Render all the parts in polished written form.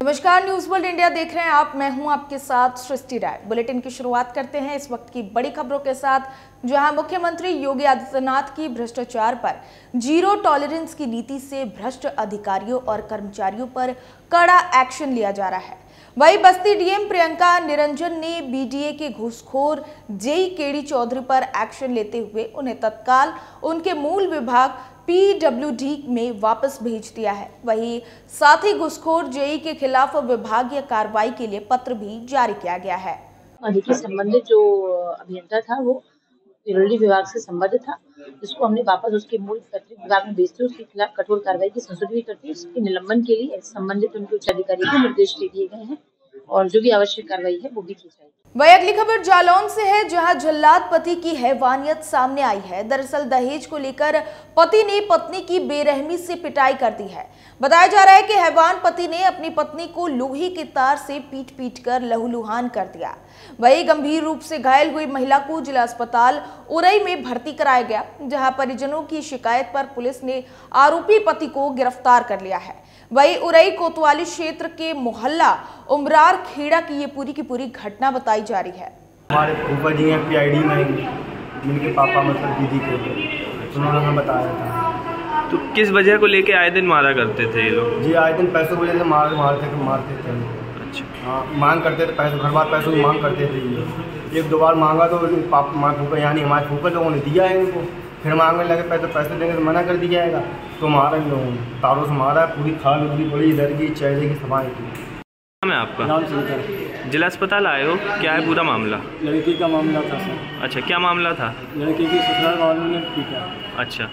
नमस्कार, news world India देख रहे हैं आप। मैं हूं आपके साथ सृष्टि राय। बुलेटिन की शुरुआत करते हैं इस वक्त की बड़ी खबरों के साथ, जहां मुख्यमंत्री योगी आदित्यनाथ की भ्रष्टाचार पर जीरो टॉलरेंस की नीति से भ्रष्ट अधिकारियों और कर्मचारियों पर कड़ा एक्शन लिया जा रहा है। वहीं बस्ती डीएम प्रियंका निरंजन ने बीडीए के घूसखोर जेई केडी चौधरी पर एक्शन लेते हुए उन्हें तत्काल उनके मूल विभाग पीडब्ल्यूडी में वापस भेज दिया है। वहीं साथ ही घूसखोर जेई के खिलाफ विभागीय कार्रवाई के लिए पत्र भी जारी किया गया है। देखिए, संबंधित जो अभियंता था वो पीडब्ल्यूडी विभाग से संबद्ध था, जिसको हमने वापस उसके मूल विभाग में भेजते उसके खिलाफ कठोर कार्रवाई की संशोधन भी करती है। उसके निलंबन के लिए संबंधित उनके उच्च अधिकारी को निर्देश दे दिए गए हैं और जो भी आवश्यक कार्रवाई है वो भी की जाएगी। वही अगली खबर जालौन से है, जहां जल्लाद पति की हैवानियत सामने आई है। दरअसल दहेज को लेकर पति ने पत्नी की बेरहमी से पिटाई कर दी है। बताया जा रहा है कि हैवान पति ने अपनी पत्नी को लोहे के तार से पीट कर लहूलुहान कर दिया। वही गंभीर रूप से घायल हुई महिला को जिला अस्पताल उरई में भर्ती कराया गया, जहां परिजनों की शिकायत पर पुलिस ने आरोपी पति को गिरफ्तार कर लिया है। वही उरई कोतवाली क्षेत्र के मोहल्ला उमरार खेड़ा की ये पूरी की पूरी घटना बताई जा रही है। हमारे फूफा जी हैं पीआईडी में, जिनके पापा मतलब दीदी के, उन्होंने हमें बताया था। तो किस वजह को लेके आए दिन मारा करते थे ये लोग? जी आए दिन पैसों की वजह से मारते थे। अच्छा। हाँ, मांग करते थे पैसे, हर बार पैसों की मांग करते थे। एक दो बार मांगा तो पापा फूफा यानी हमारे फूफा लोगों ने दिया है उनको, फिर मांगने लगे पैसे देंगे तो मना कर दिया जाएगा, तो मारा इन लोगों ने, तारों से मारा, पूरी खाल उधरी पड़ी, इधर की चेहरे की सफाई की। नाम है आपका? नाम शंकर। जिला अस्पताल आए हो, क्या है पूरा मामला? लड़की का मामला था सर। अच्छा, क्या मामला था? लड़की की ससुराल वालों ने पीटा। अच्छा,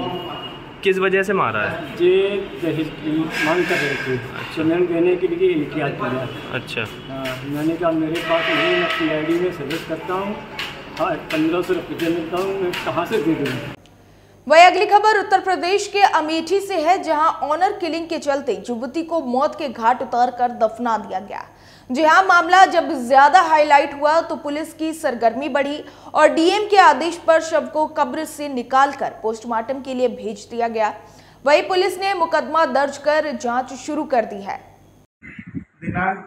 किस वजह से मारा है? ये दहेज की मांग कर रहे थे, चंदन देने के लिए इनकार किया। अच्छा। हाँ, मैंने कहा मेरे पास नहीं, मैं पीआईडी में सर्विस करता हूँ, हाँ 1500 रुपये मिलता हूँ, मैं कहाँ से दे दूँ। वही अगली खबर उत्तर प्रदेश के अमेठी से है, जहां ऑनर किलिंग के चलते युवती को मौत के घाट उतारकर दफना दिया गया। जी हां, मामला जब ज्यादा हाईलाइट हुआ तो पुलिस की सरगर्मी बढ़ी और डीएम के आदेश पर शव को कब्र से निकालकर पोस्टमार्टम के लिए भेज दिया गया। वही पुलिस ने मुकदमा दर्ज कर जांच शुरू कर दी है। दिनांक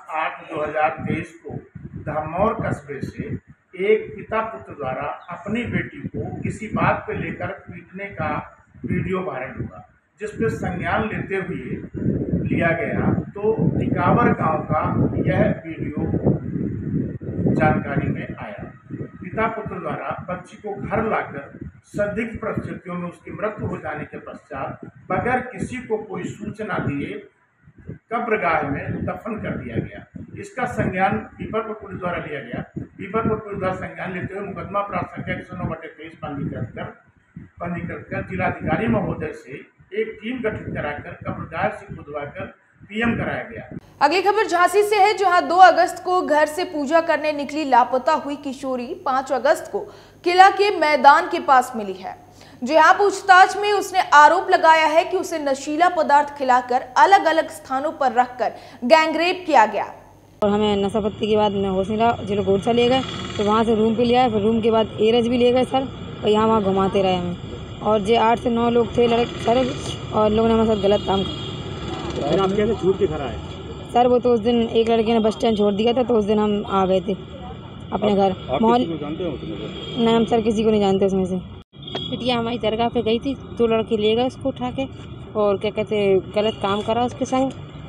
5/8/2023 को धामौर कस्बे से एक पिता पुत्र द्वारा अपनी बेटी को किसी बात पे लेकर पीटने का वीडियो वायरल हुआ, जिस पर संज्ञान लेते हुए लिया गया तो टिकावर गांव का यह वीडियो जानकारी में आया। पिता पुत्र द्वारा बच्ची को घर लाकर संदिग्ध परिस्थितियों में उसकी मृत्यु हो जाने के पश्चात बगैर किसी को कोई सूचना दिए कब्रगाह में दफन कर दिया गया। इसका संज्ञान पीपरपुर पुलिस द्वारा लिया गया। पीपरपुर पुलिस द्वारा संज्ञान लेते हुए मुकदमा प्राप्त संख्या 109/23 पंजीकृत कर जिलाधिकारी महोदय से एक टीम गठित कराकर कब्रगाह से खुदवाकर पीएम कराया गया। अगली खबर झांसी से है, जहां 2 अगस्त को घर से पूजा करने निकली लापता हुई किशोरी 5 अगस्त को किला के मैदान के पास मिली है। जहां पूछताछ में उसने आरोप लगाया है कि उसे नशीला पदार्थ खिलाकर अलग अलग स्थानों पर रखकर गैंगरेप किया गया। और हमें नशापत्ती के बाद में होशिला जिला गोरछा ले गए, तो वहाँ से रूम पे ले आए, फिर रूम के बाद एरज भी ले गए सर, और यहाँ वहाँ घुमाते रहे हमें। और जो 8 से 9 लोग थे लड़के सर, और लोगों ने हमारे साथ गलत काम किया। आप कैसे छूट के खड़ा है सर? वो तो उस दिन एक लड़के ने बस स्टैंड छोड़ दिया था, तो उस दिन हम आ गए थे अपने घर। नहीं, हम सर किसी को नहीं जानते उसमें से। बिटिया हमारी दरगाह पे गई थी, 2 लड़के ले गए उसको उठा के, और क्या कहते गलत काम करा उसके संग।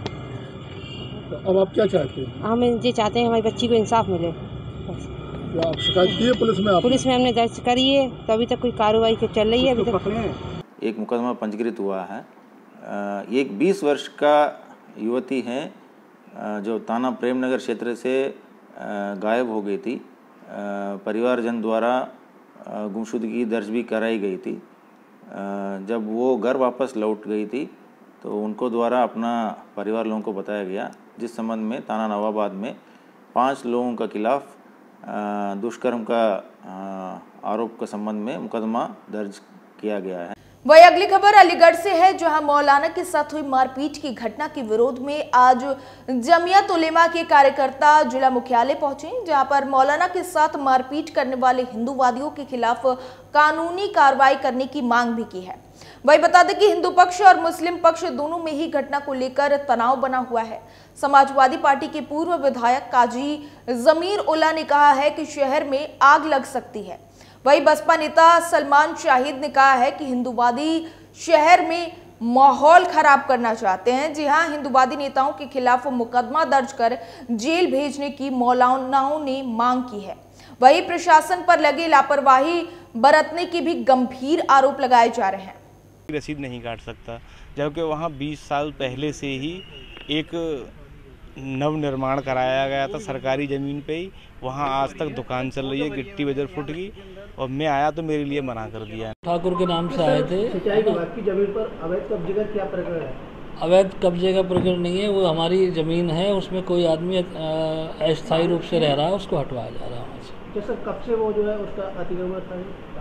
अब आप क्या चाहते हैं? हम ये चाहते हैं हमारी बच्ची को इंसाफ मिले। क्या आप शिकायत की है पुलिस में? पुलिस में हमने दर्ज करी है, तो अभी तक कोई कार्रवाई चल रही है। अभी तक एक मुकदमा पंजीकृत हुआ है। एक 20 वर्ष का युवती है जो थाना प्रेमनगर क्षेत्र से गायब हो गई थी। परिवारजन द्वारा गुमशुदगी दर्ज भी कराई गई थी। जब वो घर वापस लौट गई थी तो उनको द्वारा अपना परिवार लोगों को बताया गया, जिस संबंध में थाना नवाबाद में 5 लोगों के खिलाफ दुष्कर्म का आरोप के संबंध में मुकदमा दर्ज किया गया है। वही अगली खबर अलीगढ़ से है, जहां मौलाना के साथ हुई मारपीट की घटना के विरोध में आज जमियत उलेमा के कार्यकर्ता जिला मुख्यालय पहुंचे, जहां पर मौलाना के साथ मारपीट करने वाले हिंदूवादियों के खिलाफ कानूनी कार्रवाई करने की मांग भी की है। वही बता दें कि हिंदू पक्ष और मुस्लिम पक्ष दोनों में ही घटना को लेकर तनाव बना हुआ है। समाजवादी पार्टी के पूर्व विधायक काजी जमीर उल्ला ने कहा है कि शहर में आग लग सकती है। वही बसपा नेता सलमान शाहिद ने कहा है कि हिंदूवादी शहर में माहौल खराब करना चाहते हैं। जी हां, हिंदूवादी नेताओं के खिलाफ मुकदमा दर्ज कर जेल भेजने की मौलानाओं ने मांग की है। वही प्रशासन पर लगे लापरवाही बरतने के भी गंभीर आरोप लगाए जा रहे हैं। रसीद नहीं काट सकता, जबकि वहाँ 20 साल पहले से ही एक नव निर्माण कराया गया था सरकारी ज़मीन पे ही। वहाँ आज तक दुकान चल रही है, गिट्टी बजर फुट गई और मैं आया तो मेरे लिए मना कर दिया। ठाकुर के नाम से आए थे। सिंचाई विभाग की जमीन पर अवैध कब्जे का क्या प्रकरण है? अवैध कब्जे का प्रकरण नहीं है, वो हमारी ज़मीन है, उसमें कोई आदमी अस्थायी रूप से रह रहा है, उसको हटवाया जा रहा है वहाँ से। सर कब से वो जो है उसका अतिक्रमण था?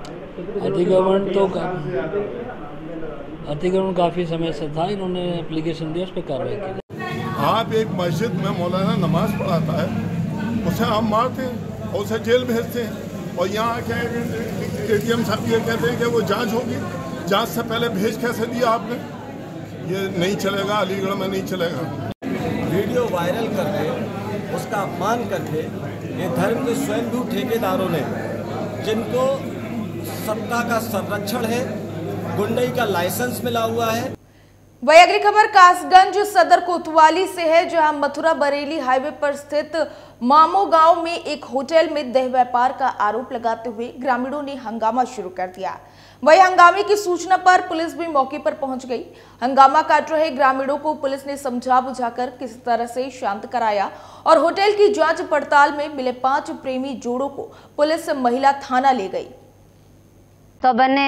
अतिक्रमण काफ़ी समय से था, इन्होंने एप्लीकेशन दिया, उस पर कार्रवाई की। आप एक मस्जिद में मौलाना नमाज पढ़ाता है, उसे आप मारते हैं और उसे जेल भेजते हैं, और यहाँ क्या ATM साहब ये कहते हैं कि वो जांच होगी। जांच से पहले भेज कैसे दिया आपने? ये नहीं चलेगा, अलीगढ़ में नहीं चलेगा। वीडियो वायरल करके उसका अपमान करके ये धर्म के स्वयंभू ठेकेदारों ने, जिनको सत्ता का संरक्षण है, गुंडई का लाइसेंस मिला हुआ है। वही अगली खबर कासगंज सदर कोतवाली से है, जहां मथुरा बरेली हाईवे पर स्थित मामो गांव में एक होटल में देह व्यापार का आरोप लगाते हुए ग्रामीणों ने हंगामा शुरू कर दिया। वही हंगामे की सूचना पर पुलिस भी मौके पर पहुंच गई। हंगामा काट रहे ग्रामीणों को पुलिस ने समझा बुझाकर किसी तरह से शांत कराया और होटल की जांच पड़ताल में मिले 5 प्रेमी जोड़ों को पुलिस महिला थाना ले गई। तो बने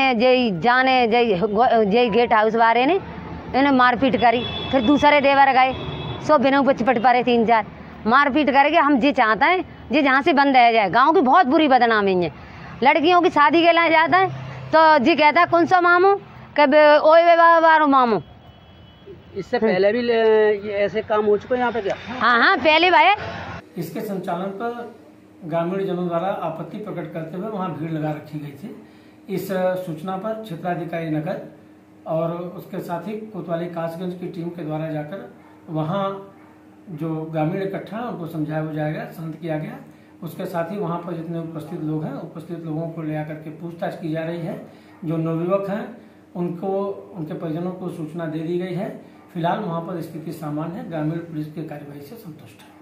जय गेट हाउस वाले ने इन्हें मारपीट करी, फिर दूसरे देवर गए, सो बिना पट पड़े 3-4 मारपीट करके। हम ये चाहते हैं ये जहाँ से बंद रह जाए। गांव की बहुत बुरी बदनामी है। लड़कियों की शादी के लिए जाता है तो जी कहता है कौन सा मामू, कब ओए बारो मामू। इससे पहले भी ये ऐसे काम हो चुके हैं यहाँ पे क्या? हाँ पहले भाई। इसके संचालन पर ग्रामीण जनों द्वारा आपत्ति प्रकट करते हुए वहाँ भीड़ लगा रखी गई थी। इस सूचना पर क्षेत्राधिकारी नगर और उसके साथ ही कोतवाली कासगंज की टीम के द्वारा जाकर वहाँ जो ग्रामीण इकट्ठा है उनको समझाया बुझाया, शांत किया गया। उसके साथ ही वहाँ पर जितने उपस्थित लोग हैं, उपस्थित लोगों को ले आकर के पूछताछ की जा रही है। जो नवयुवक हैं उनको, उनके परिजनों को सूचना दे दी गई है। फिलहाल वहाँ पर स्थिति सामान्य है। ग्रामीण पुलिस की कार्रवाई से संतुष्ट है।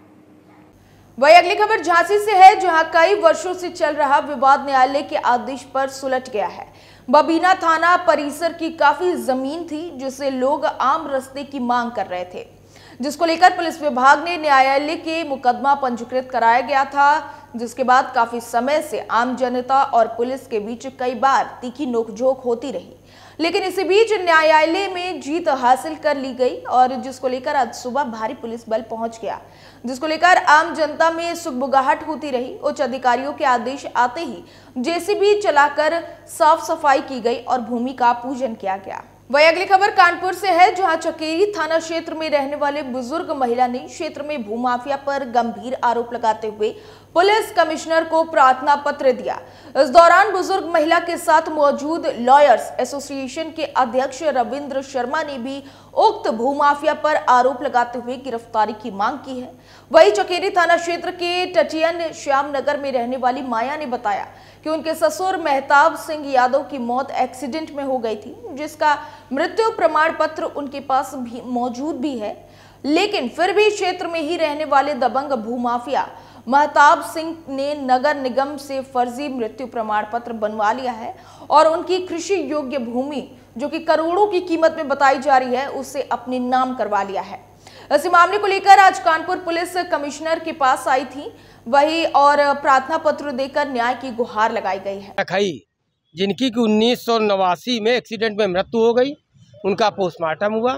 वही अगली खबर झांसी से है, जहां कई वर्षों से चल रहा विवाद न्यायालय के आदेश पर सुलझ गया है। बबीना थाना परिसर की काफी जमीन थी जिसे लोग आम रस्ते की मांग कर रहे थे, जिसको लेकर पुलिस विभाग ने न्यायालय के मुकदमा पंजीकृत कराया गया था। जिसके बाद काफी समय से आम जनता और पुलिस के बीच कई बार तीखी नोकझोंक होती रही, लेकिन इसी बीच न्यायालय में जीत हासिल कर ली गई और जिसको लेकर आज सुबह भारी पुलिस बल पहुंच गया, जिसको लेकर आम जनता में सुगबुगाहट होती रही। उच्च अधिकारियों के आदेश आते ही जेसीबी चलाकर साफ सफाई की गई और भूमि का पूजन किया गया। वही अगली खबर कानपुर से है, जहां चकेरी थाना क्षेत्र में रहने वाले बुजुर्ग महिला ने क्षेत्र में भूमाफिया पर गंभीर आरोप लगाते हुए पुलिस कमिश्नर को प्रार्थना पत्र दिया। इस दौरान बुजुर्ग महिला के साथ मौजूद लॉयर्स एसोसिएशन के अध्यक्ष रविंद्र शर्मा ने भी उक्त भूमाफिया पर आरोप लगाते हुए गिरफ्तारी की मांग की है। वही चकेरी थाना क्षेत्र के टटियन श्याम नगर में रहने वाली माया ने बताया कि उनके ससुर मेहताब सिंह यादव की मौत एक्सीडेंट में हो गई थी, जिसका मृत्यु प्रमाण पत्र उनके पास भी मौजूद भी है, लेकिन फिर भी क्षेत्र में ही रहने वाले दबंग भूमाफिया मेहताब सिंह ने नगर निगम से फर्जी मृत्यु प्रमाण पत्र बनवा लिया है और उनकी कृषि योग्य भूमि जो कि करोड़ों की कीमत में बताई जा रही है उसे अपने नाम करवा लिया है। इस मामले को लेकर आज कानपुर पुलिस कमिश्नर के पास आई थी वही और प्रार्थना पत्र देकर न्याय की गुहार लगाई गई है। जिनकी 1989 में एक्सीडेंट में मृत्यु हो गई, उनका पोस्टमार्टम हुआ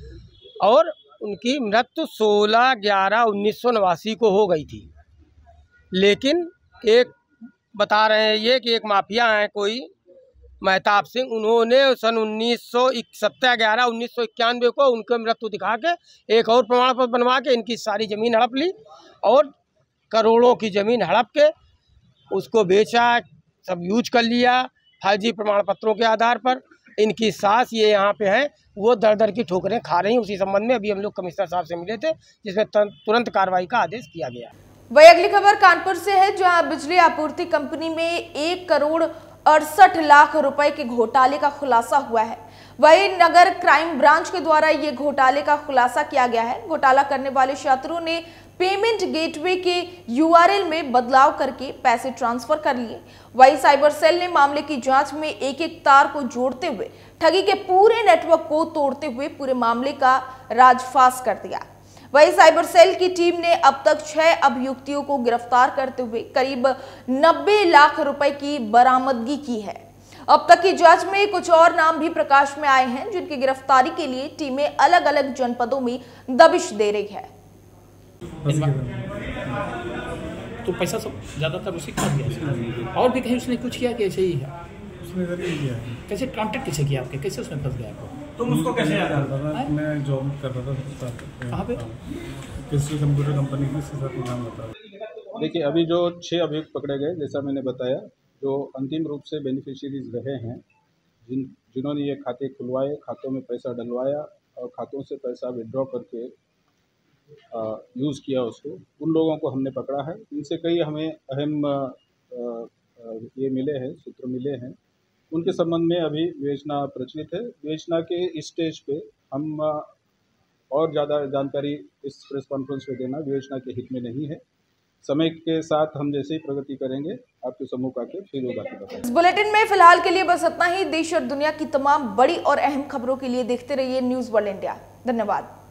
और उनकी मृत्यु 16/11/1989 को हो गई थी। लेकिन एक बता रहे हैं ये कि एक माफिया है कोई मेहताब सिंह, उन्होंने सन 17/11/1991 को उनके मृत्यु दिखा के एक और प्रमाण पत्र बनवा के इनकी सारी ज़मीन हड़प ली और करोड़ों की ज़मीन हड़प के उसको बेचा, सब यूज कर लिया फर्जी प्रमाण पत्रों के आधार पर। इनकी सास ये यहाँ पे हैं, वो दर दर की ठोकरें खा रही हैं। उसी संबंध में अभी हम लोग कमिश्नर साहब से मिले थे, जिसमें तुरंत कार्रवाई का आदेश किया गया। वही अगली खबर कानपुर से है, जहां बिजली आपूर्ति कंपनी में 1 करोड़ 68 लाख रुपए के घोटाले का खुलासा हुआ है। वही नगर क्राइम ब्रांच के द्वारा ये घोटाले का खुलासा किया गया है। घोटाला करने वाले छात्रों ने पेमेंट गेटवे के URL में बदलाव करके पैसे ट्रांसफर कर लिए। वही साइबर सेल ने मामले की जांच में एक तार को जोड़ते हुए ठगी के पूरे नेटवर्क को तोड़ते हुए पूरे मामले का राजफाश कर दिया। वही साइबर सेल की टीम ने अब तक 6 अभियुक्तों को गिरफ्तार करते हुए करीब 90 लाख रुपए की बरामदगी की है। अब तक की जांच में कुछ और नाम भी प्रकाश में आए हैं, जिनकी गिरफ्तारी के लिए टीमें अलग अलग जनपदों में दबिश दे रही है। तो पैसा सब ज्यादातर उसी खा गया, और भी कहीं उसने कुछ किया कि ऐसे ही है? उसने किया। कैसे कांटेक्ट कैसे किया आपके, कैसे उसमें फंस गया आपको? तुम उसको कैसे याद करता था? मैं जॉब कर रहा था कहाँ पे? किसी कंप्यूटर कंपनी में, इसके साथ नाम बता। देखिए, अभी जो 6 अभियुक्त पकड़े गए, जैसा मैंने बताया, जो अंतिम रूप से बेनिफिशियरीज रहे हैं, जिन्होंने ये खाते खुलवाए, खातों में पैसा डलवाया और खातों से पैसा विड्रॉ करके यूज़ किया उसको, उन लोगों को हमने पकड़ा है। इनसे कई हमें अहम ये मिले हैं, सूत्र मिले हैं। उनके संबंध में अभी विवेचना प्रचलित है। विवेचना के इस स्टेज पे हम और ज़्यादा जानकारी इस प्रेस कॉन्फ्रेंस में देना विवेचना के हित में नहीं है। समय के साथ हम जैसे ही प्रगति करेंगे आपके सम्मुख आके फिर वो बातें बताएंगे। इस बुलेटिन में फिलहाल के लिए बस इतना ही। देश और दुनिया की तमाम बड़ी और अहम खबरों के लिए देखते रहिए न्यूज़ वर्ल्ड इंडिया। धन्यवाद।